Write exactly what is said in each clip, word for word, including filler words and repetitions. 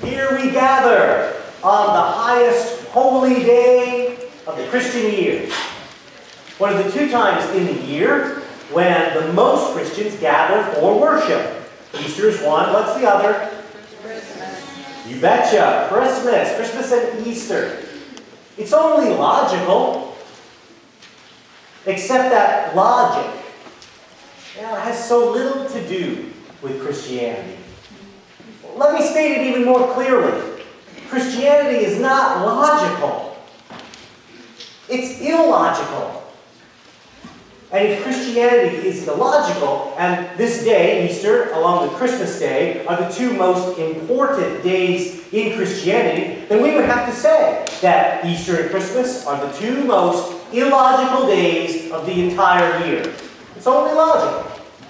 Here we gather on the highest holy day of the Christian year. One of the two times in the year when the most Christians gather for worship. Easter is one. What's the other? Christmas. You betcha. Christmas. Christmas and Easter. It's only logical, except that logic, you know, has so little to do with Christianity. Let me state it even more clearly. Christianity is not logical. It's illogical. And if Christianity is illogical, and this day, Easter, along with Christmas Day, are the two most important days in Christianity, then we would have to say that Easter and Christmas are the two most illogical days of the entire year. It's only logical.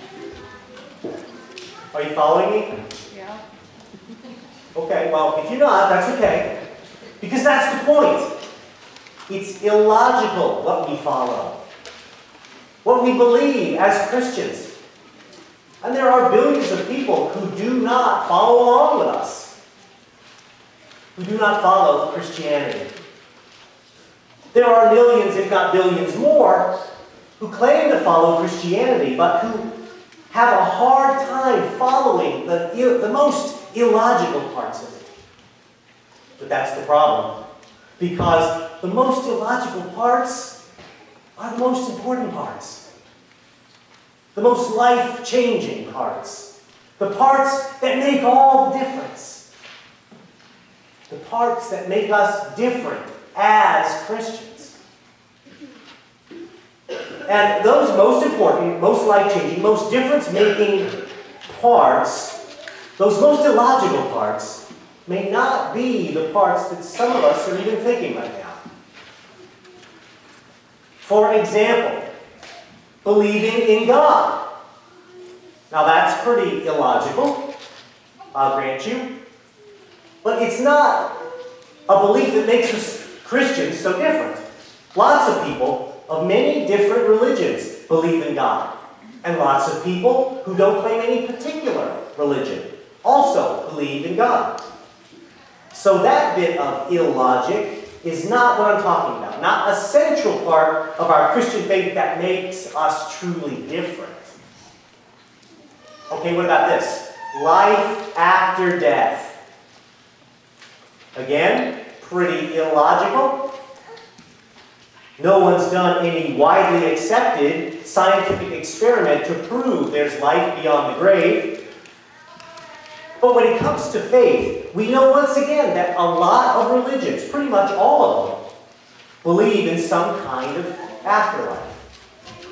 Are you following me? Yeah. Okay, well, if you're not, that's okay. Because that's the point. It's illogical what we follow, what we believe as Christians. And there are billions of people who do not follow along with us, who do not follow Christianity. There are millions, if not billions more, who claim to follow Christianity, but who have a hard time following the, the most illogical parts of it. But that's the problem. Because the most illogical parts are the most important parts. The most life-changing parts. The parts that make all the difference. The parts that make us different as Christians. And those most important, most life-changing, most difference-making parts, those most illogical parts, may not be the parts that some of us are even thinking right now. For example, believing in God. Now that's pretty illogical, I'll grant you. But it's not a belief that makes us Christians so different. Lots of people of many different religions believe in God. And lots of people who don't claim any particular religion also believe in God. So that bit of illogic is not what I'm talking about. Not a central part of our Christian faith that makes us truly different. Okay, what about this? Life after death. Again, pretty illogical. No one's done any widely accepted scientific experiment to prove there's life beyond the grave. But when it comes to faith, we know once again that a lot of religions, pretty much all of them, believe in some kind of afterlife.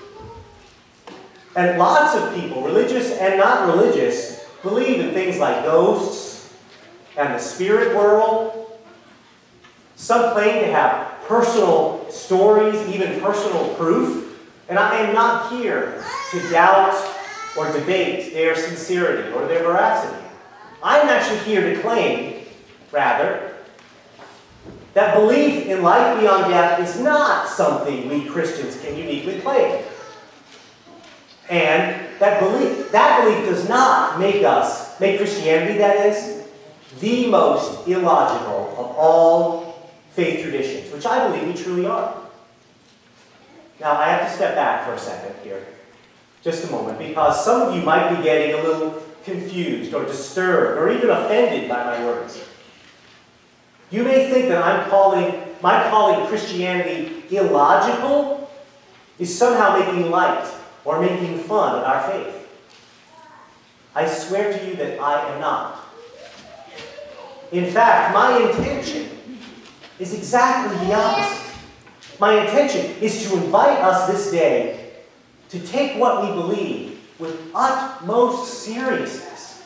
And lots of people, religious and not religious, believe in things like ghosts and the spirit world. Some claim to have personal stories, even personal proof. And I am not here to doubt or debate their sincerity or their veracity. I'm actually here to claim, rather, that belief in life beyond death is not something we Christians can uniquely claim. And that belief, that belief does not make us, make Christianity, that is, the most illogical of all faith traditions, which I believe we truly are. Now, I have to step back for a second here, just a moment, because some of you might be getting a little confused or disturbed or even offended by my words. You may think that I'm calling, my calling Christianity illogical is somehow making light or making fun of our faith. I swear to you that I am not. In fact, my intention is exactly the opposite. My intention is to invite us this day to take what we believe with utmost seriousness.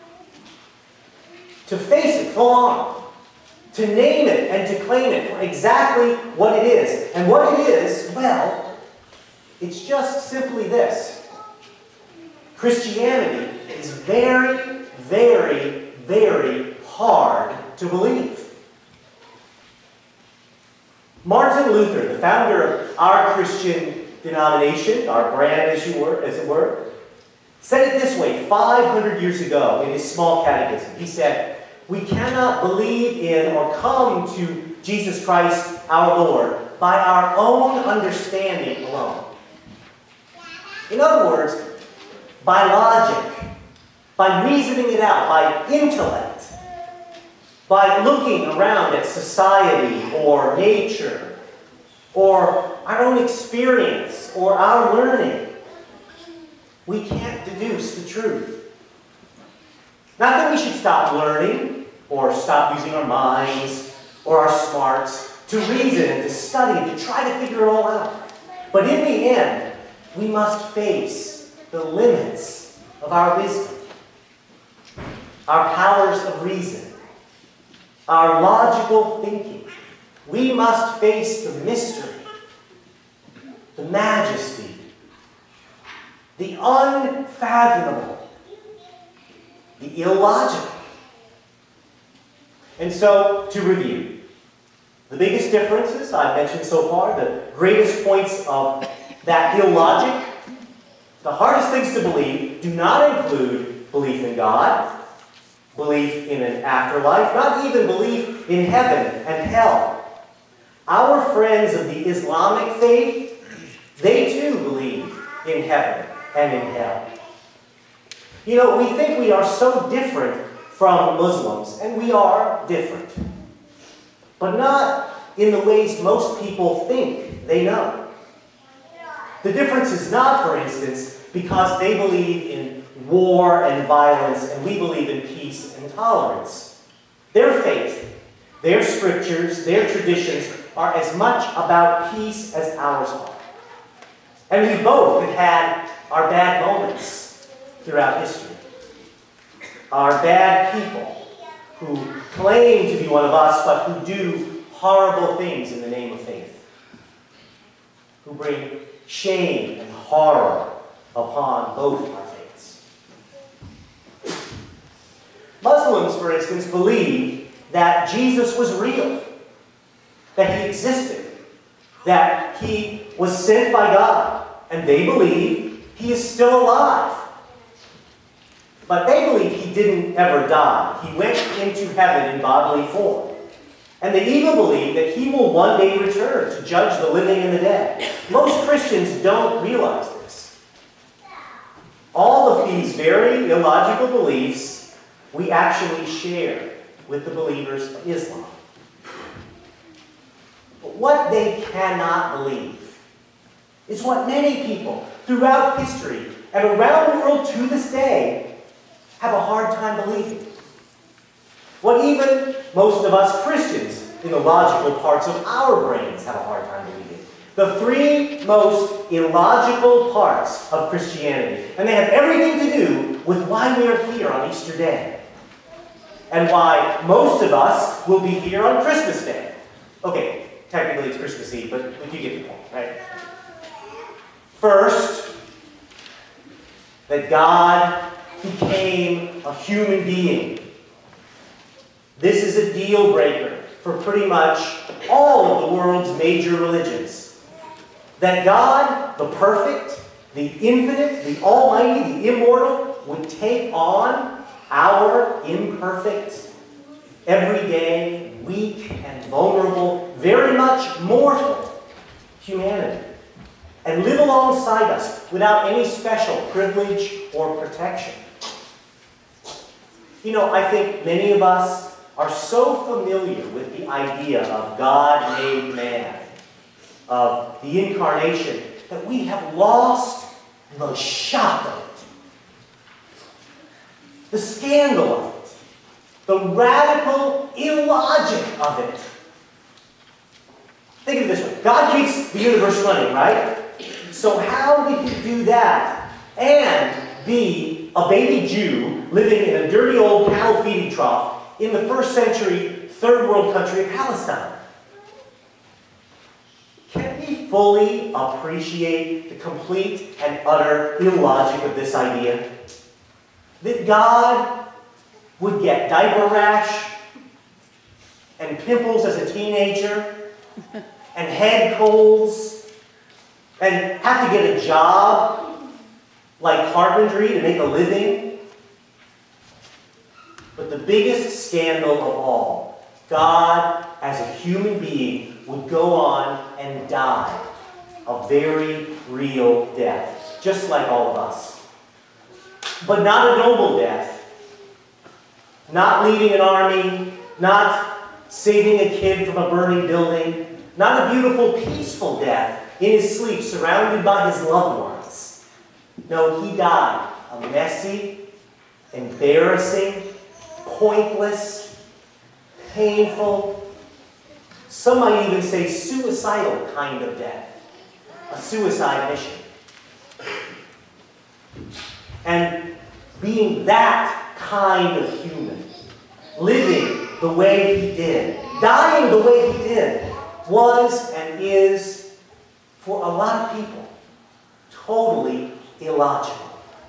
To face it full on. To name it and to claim it for exactly what it is. And what it is, well, it's just simply this. Christianity is very, very, very hard to believe. Martin Luther, the founder of our Christian denomination, our brand as you were, as it were, said it this way five hundred years ago in his small catechism. He said, we cannot believe in or come to Jesus Christ our Lord by our own understanding alone. In other words, by logic, by reasoning it out, by intellect, by looking around at society or nature or our own experience or our learning, we can't deduce the truth. Not that we should stop learning or stop using our minds or our smarts to reason and to study and to try to figure it all out. But in the end, we must face the limits of our wisdom, our powers of reason, our logical thinking. We must face the mystery, the majesty, the unfathomable, the illogical. And so, to review, the biggest differences I've mentioned so far, the greatest points of that illogic, the hardest things to believe, do not include belief in God, belief in an afterlife, not even belief in heaven and hell. Our friends of the Islamic faith, they too believe in heaven and in hell. You know, we think we are so different from Muslims, and we are different. But not in the ways most people think they know. The difference is not, for instance, because they believe in war and violence, and we believe in peace and tolerance. Their faith, their scriptures, their traditions are as much about peace as ours are. And we both have had our bad moments throughout history. Our bad people who claim to be one of us, but who do horrible things in the name of faith. Who bring shame and horror upon both our faiths. Muslims, for instance, believe that Jesus was real, that he existed, that he was sent by God, and they believe he is still alive. But they believe he didn't ever die. He went into heaven in bodily form. And they even believe that he will one day return to judge the living and the dead. Most Christians don't realize this. All of these very illogical beliefs we actually share with the believers of Islam. But what they cannot believe is what many people throughout history and around the world to this day have a hard time believing. What even most of us Christians in the logical parts of our brains have a hard time believing. The three most illogical parts of Christianity. And they have everything to do with why we are here on Easter Day. And why most of us will be here on Christmas Day. Okay, technically it's Christmas Eve, but you get the point, right? First, that God became a human being. This is a deal breaker for pretty much all of the world's major religions. That God, the perfect, the infinite, the almighty, the immortal, would take on our imperfect, everyday, weak, and vulnerable, very much mortal humanity, and live alongside us without any special privilege or protection. You know, I think many of us are so familiar with the idea of God made man, of the incarnation, that we have lost the shock of it, the scandal of it, the radical illogic of it. Think of it this way. God keeps the universe running, right? So how did he do that and be a baby Jew living in a dirty old cattle feeding trough in the first century third world country of Palestine? Can we fully appreciate the complete and utter illogic of this idea? That God would get diaper rash and pimples as a teenager and head colds and have to get a job like carpentry to make a living? But the biggest scandal of all, God, as a human being, would go on and die a very real death, just like all of us. But not a noble death, not leading an army, not saving a kid from a burning building, not a beautiful, peaceful death in his sleep, surrounded by his loved ones. No, he died a messy, embarrassing, pointless, painful, some might even say suicidal kind of death. A suicide mission. And being that kind of human, living the way he did, dying the way he did, was and is, for a lot of people, totally illogical.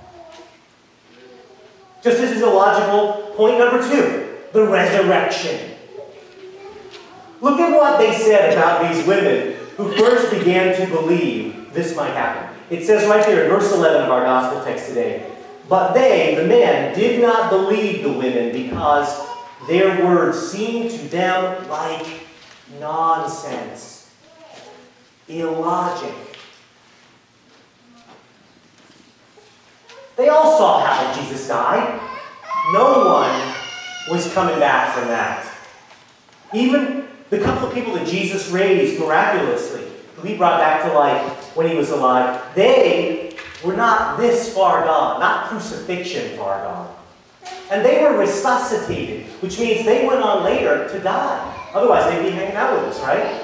Just as is illogical, point number two, the resurrection. Look at what they said about these women who first began to believe this might happen. It says right there in verse eleven of our gospel text today, "But they, the men, did not believe the women because their words seemed to them like nonsense, illogic." They all saw how Jesus died. No one was coming back from that. Even the couple of people that Jesus raised miraculously, who he brought back to life when he was alive, they were not this far gone, not crucifixion far gone. And they were resuscitated, which means they went on later to die. Otherwise, they'd be hanging out with us, right?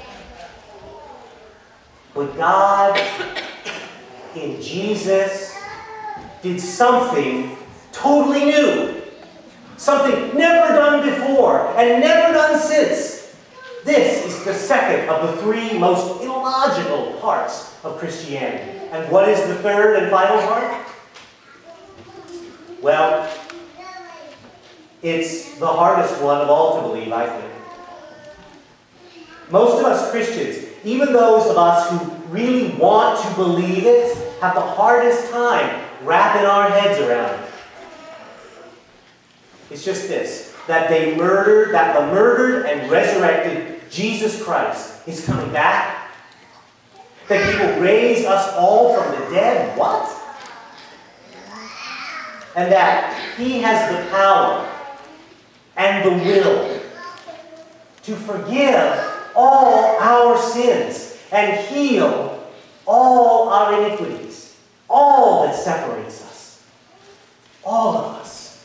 But God, in Jesus, did something totally new. Something never done before and never done since. This is the second of the three most illogical parts of Christianity. And what is the third and final part? Well, it's the hardest one of all to believe, I think. Most of us Christians, even those of us who really want to believe it, have the hardest time wrapping our heads around it. It's just this, that they murdered, that the murdered and resurrected Jesus Christ is coming back. That he will raise us all from the dead. What? And that he has the power and the will to forgive all our sins and heal all our iniquities. All that separates us. All of us.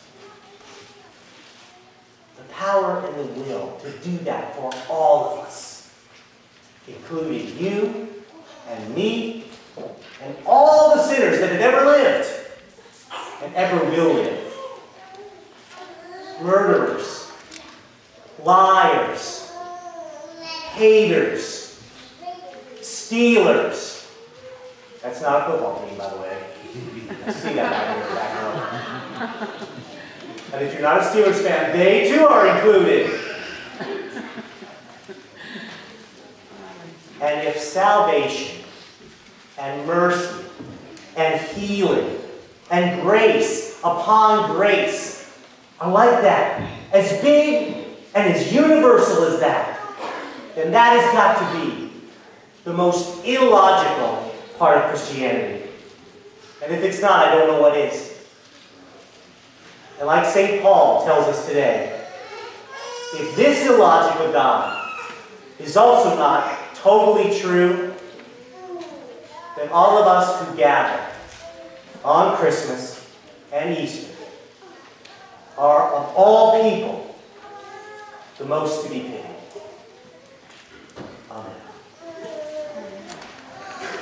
The power and the will to do that for all of us. Including you and me and all the sinners that have ever lived and ever will live. Murderers, liars, haters, stealers. That's not a football team, by the way. I see that back in the back row. And if you're not a Steelers fan, they too are included. And if salvation and mercy and healing and grace upon grace are like that, as big and as universal as that, then that has got to be the most illogical part of Christianity. And if it's not, I don't know what is. And like Saint Paul tells us today, if this illogic of God is also not totally true, then all of us who gather on Christmas and Easter are, of all people, the most to be pitied. Amen.